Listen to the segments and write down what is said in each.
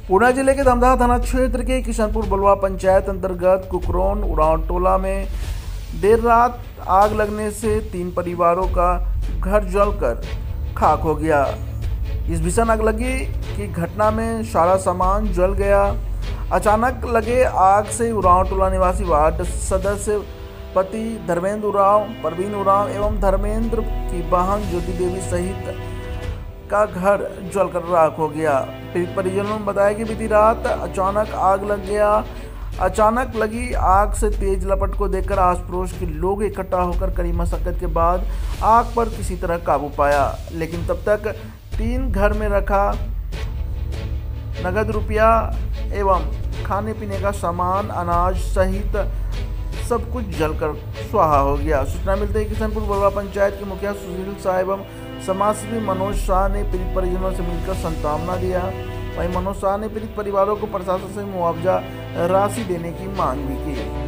पूर्णिया जिले के धमदाहा थाना क्षेत्र के किशनपुर बलवा पंचायत अंतर्गत कुकरोन उरांव टोला में देर रात आग लगने से 3 परिवारों का घर जलकर खाक हो गया। इस भीषण आगलगी की घटना में सारा सामान जल गया। अचानक लगे आग से उरांव टोला निवासी वार्ड सदस्य पति धर्मेंद्र उरांव, प्रवीण उरांव एवं धर्मेंद्र की बहन ज्योति देवी सहित का घर जलकर राख हो गया। पीड़ित परिजनों ने बताया कि बीती रात अचानक आग लग गया। अचानक लगी आग से तेज लपट को देखकर आस पड़ोस के लोग इकट्ठा होकर कड़ी मशक्कत के बाद आग पर किसी तरह काबू पाया, लेकिन तब तक 3 घर में रखा नगद रुपया एवं खाने पीने का सामान, अनाज सहित सब कुछ जलकर स्वाहा हो गया। सूचना मिलते ही किशनपुर बलवा पंचायत के मुखिया सुशील शाह एवं समाजसेवी मनोज शाह ने पीड़ित परिजनों से मिलकर सांत्वना दिया। वहीं मनोज शाह ने पीड़ित परिवारों को प्रशासन से मुआवजा राशि देने की मांग भी की।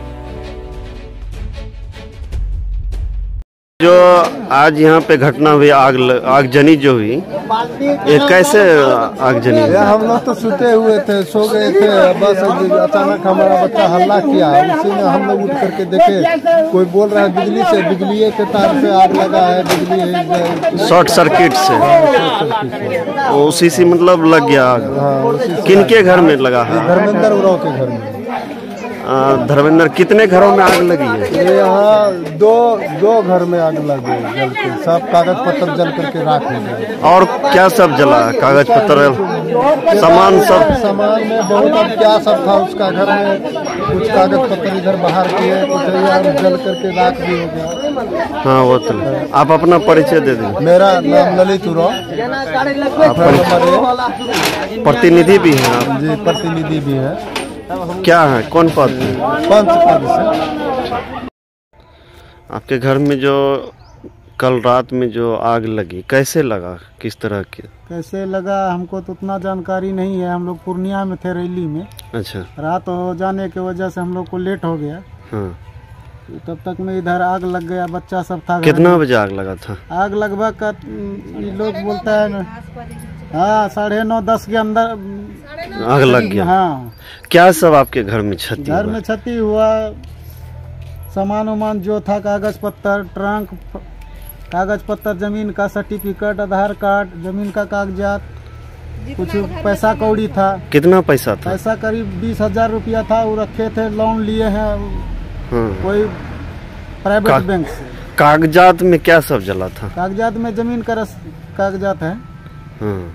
जो आज यहाँ पे घटना हुई, आगजनी जो हुई, ये कैसे आगजनी हुई? हम लोग तो सोते हुए थे, सो गए थे, बस अचानक हमारा बच्चा हल्ला किया। उसी में हम लोग उठ करके देखे, कोई बोल रहा है बिजली से, बिजली के तार से आग लगा है, बिजली शॉर्ट सर्किट से। उसी से मतलब लग गया आग। किनके घर में लगा है? धर्मेंद्र उरांव के घर में। धर्मेंद्र, कितने घरों में आग लगी है? यहाँ दो घर में आग लगी है, जल के सब कागज पत्र जल करके राख हो गए। और क्या सब जला? कागज पत्र, सामान सब? सामान में बहुत अब क्या सब था उसका घर में, कुछ कागज पत्र इधर बाहर किए, कुछ यहाँ जल करके राख भी हो गया। हाँ वो तो। आप अपना परिचय दे दें। मेरा नाम ललित उरांव, प्रतिनिधि भी हैं आप? जी, प्रतिनिधि भी है। क्या है, कौन पद? पंच पद से। आपके घर में जो कल रात में जो आग लगी, कैसे लगा, किस तरह की? कैसे लगा हमको तो उतना जानकारी नहीं है। हम लोग पूर्णिया में थे, रैली में। अच्छा। रात हो जाने की वजह से हम लोग को लेट हो गया। हाँ। तब तक में इधर आग लग गया, बच्चा सब था। कितना बजे आग लगा था? आग लगभग लोग बोलता है, हाँ 9:30-10 के अंदर आग लग गया। हाँ। क्या सब आपके घर में क्षति? घर में क्षति हुआ, सामान उमान जो था, कागज पत्तर, ट्रंक, कागज पत्तर, जमीन का सर्टिफिकेट, आधार कार्ड, जमीन का कागजात, कुछ पैसा कौड़ी था। कितना पैसा था? पैसा करीब 20,000 रुपया था। वो रखे थे, लोन लिए हैं। हाँ। कोई प्राइवेट बैंक से। कागजात में क्या सब जला था? कागजात में जमीन का कागजात है। हाँ।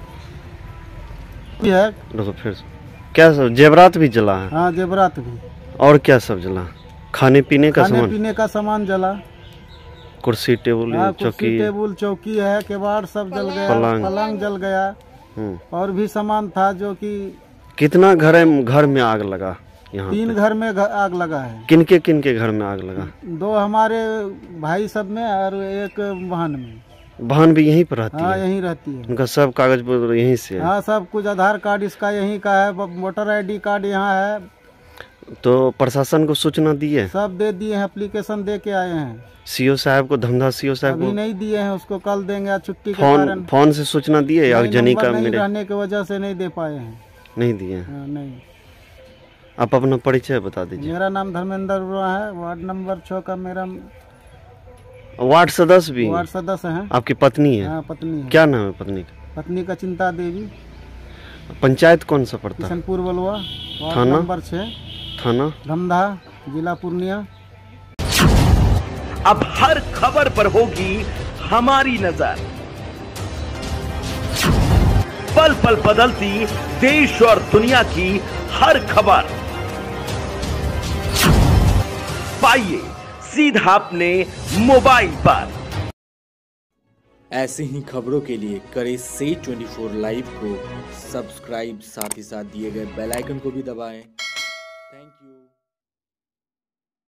है फिर क्या सब? जेवरात भी जला है? हाँ, जेवरात भी। और क्या सब जला? खाने पीने का सामान? खाने पीने का सामान जला। कुर्सी टेबुल, चौकी? टेबुल चौकी है, केवाड़ सब जल गया, पलंग जल गया। और भी सामान था जो कि। कितना घर में आग लगा? यहाँ 3 घर में आग लगा है। किनके घर में आग लगा? 2 हमारे भाई सब में और एक बहन में। बहन भी यहीं पर रहती है? हाँ, यहीं रहती है। उनका सब कागज पत्र यहीं से है? हाँ, सब कुछ, आधार कार्ड इसका यहीं का है, वोटर ID कार्ड यहाँ है। तो प्रशासन को सूचना दी है? सब दे दिए हैं, एप्लीकेशन दे के आए हैं। सीओ साहब को, धमदाहा सीओ साहब को? अभी नहीं दिए हैं, उसको कल देंगे, छुट्टी के कारण। फोन से सूचना दिए? आगजनी का नहीं रहने की वजह से नहीं दे पाए हैं। नहीं दिए? नहीं। आप अपना परिचय बता दीजिए। मेरा नाम धर्मेंद्र उरांव है, वार्ड नंबर 6 का मेरा। वार्ड सदस्य भी? वार्ड सदस्य हैं। आपकी पत्नी है? हाँ, पत्नी है। क्या नाम है पत्नी का? पत्नी का चिंता देवी। पंचायत कौन सा पड़ता है? किशनपुर बलवा, थाना नंबर 6, थाना धमदाहा, जिला पूर्णिया। अब हर खबर पर होगी हमारी नजर। पल पल बदलती देश और दुनिया की हर खबर पाइए सीधा अपने मोबाइल पर। ऐसे ही खबरों के लिए करें से 24 लाइव को सब्सक्राइब, साथ ही साथ दिए गए बेल आइकन को भी दबाएं